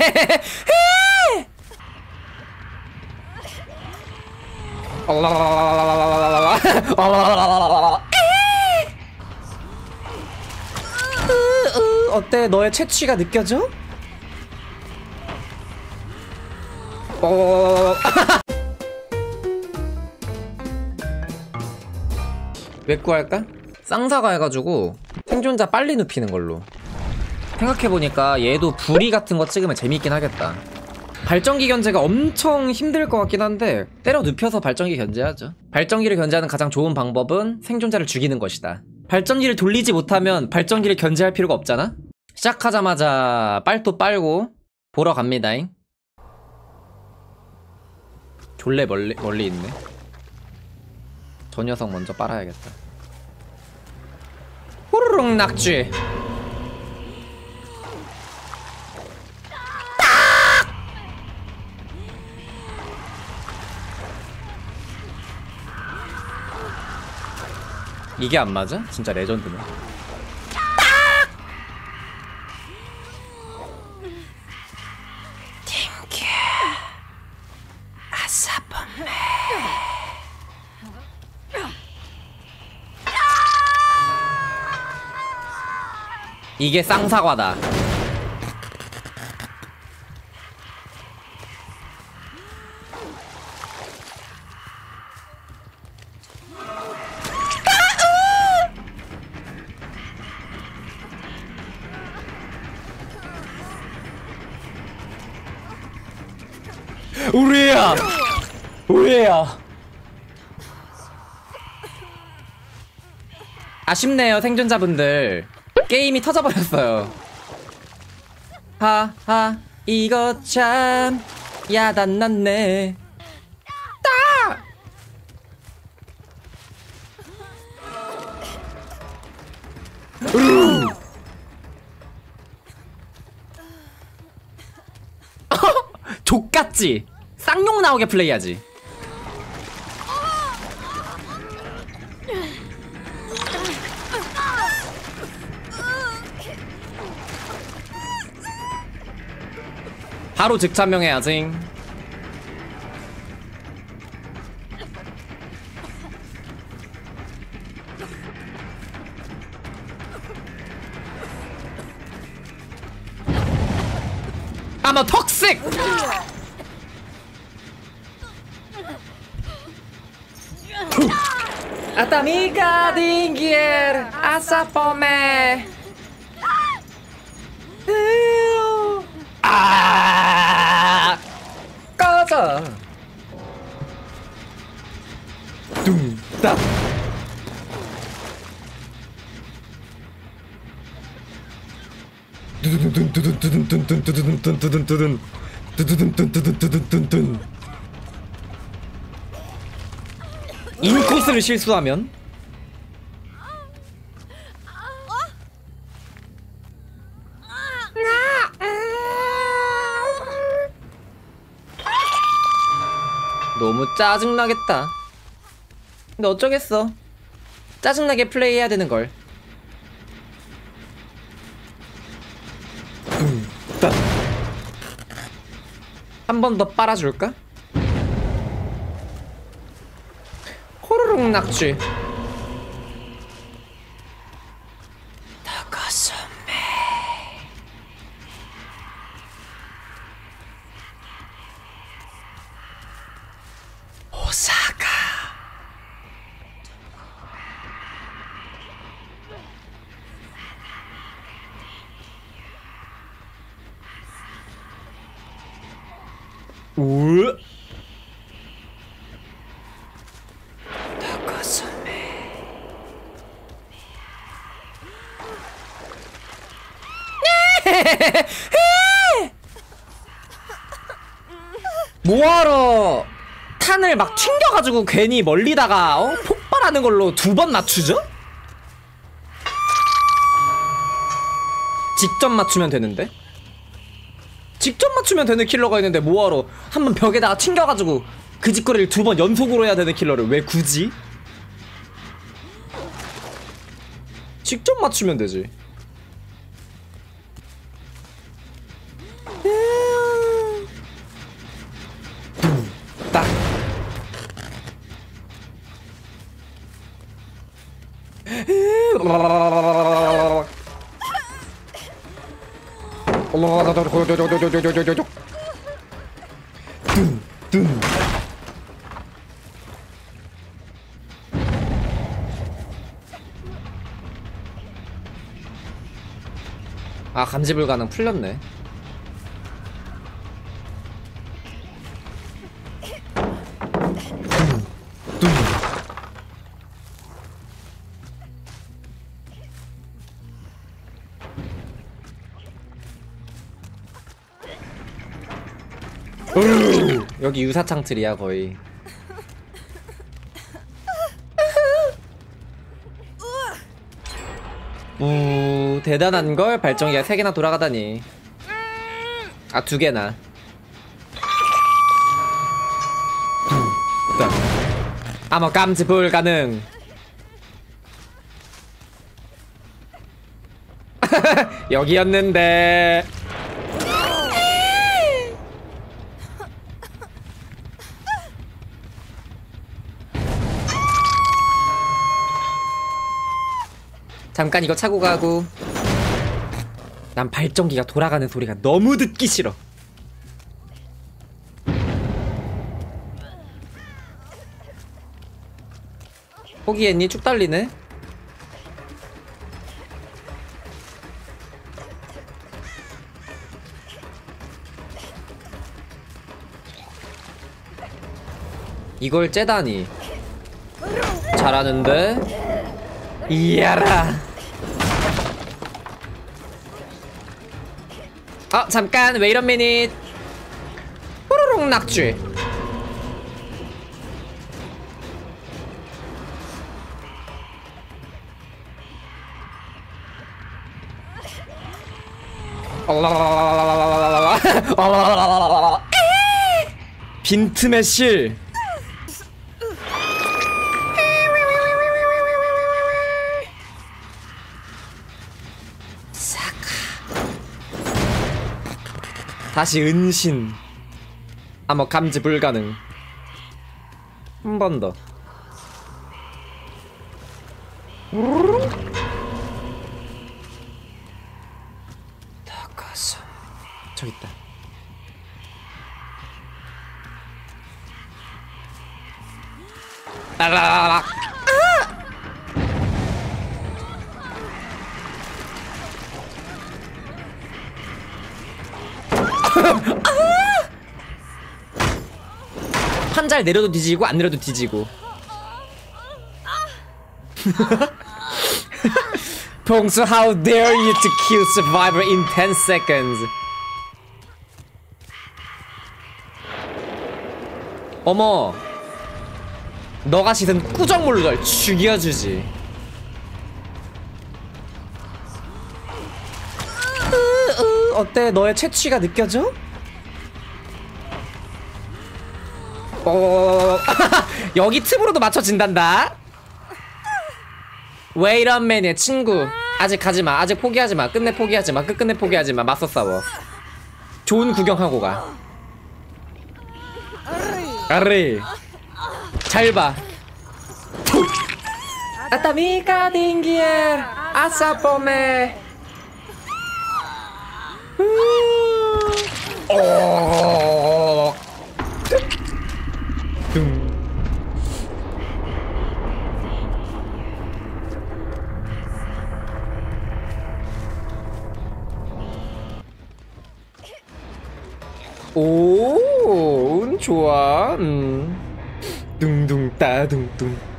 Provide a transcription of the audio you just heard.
어때? 너의 채취가 느껴져? 왜 구할까? 쌍사가 해가지고 생존자 빨리 눕히는 걸로. 생각해보니까 얘도 부리 같은 거 찍으면 재밌긴 하겠다. 발전기 견제가 엄청 힘들 것 같긴 한데 때려 눕혀서 발전기 견제하죠. 발전기를 견제하는 가장 좋은 방법은 생존자를 죽이는 것이다. 발전기를 돌리지 못하면 발전기를 견제할 필요가 없잖아? 시작하자마자 빨도 빨고 보러 갑니다잉. 졸래 멀리 있네. 저 녀석 먼저 빨아야겠다. 호로록 낙쥐. 이게 안 맞아? 진짜 레전드네. 땡큐 아사범메. 이게 쌍사과다. 우리야! 우리야! 아쉽네요, 생존자분들. 게임이 터져버렸어요. 하하, 이거 참 야단났네. 따! 족같지? 쌍욕 나오게 플레이하지. 바로 즉참명해야지. I'm a toxic! Hasta amiga dingier asapome. 아! 꺼져. 둥딱. 인코스를 실수하면 너무 짜증나겠다. 근데 어쩌겠어. 짜증나게 플레이해야 되는걸. 한 번 더 빨아줄까? 호로록 낙쥐. 다가섬메. 오사카. 우. 뭐하러 탄을 막 튕겨가지고 괜히 멀리다가 폭발하는 걸로 2번 맞추죠? 직접 맞추면 되는데? 직접 맞추면 되는 킬러가 있는데 뭐하러 한번 벽에다가 튕겨가지고 그 짓거리를 2번 연속으로 해야 되는 킬러를 왜 굳이? 직접 맞추면 되지. 아, 감지 불가능 풀렸네. 여기 유사창 틀이야 거의. 대단한걸. 발전기가 3개나 돌아가다니. 아, 2개나. 아마 감지 불가능. 여기였는데. 잠깐 이거 차고 가고. 난 발전기가 돌아가는 소리가 너무 듣기 싫어. 포기했니? 쭉 달리네. 이걸 째다니. 잘하는데. 이야라. 잠깐 왜 이런 미닛. 뽀로롱 낙쥐. 빈틈의 실. 다시 은신. 아마 감지 불가능. 한 번 더. 나가서 저기 있다. 라라라라. 판잘 내려도 뒤지고 안 내려도 뒤지고. 봉수, how dare you to kill survivor in 10 seconds. 어머, 너가 씻은 꾸정물로 널 죽여주지. 어때? 너의 채취가 느껴져? 여기 틈으로도 맞춰진단다. Wait a minute, 친구. 아직 가지마. 아직 포기하지마. 끝내 포기하지마. 끝끝내 포기하지마. 맞서 싸워. 좋은 구경하고 가. 아리 잘봐. 아따미가 딩기에 아사포메. 오, 운 좋아. 둥둥 따둥둥.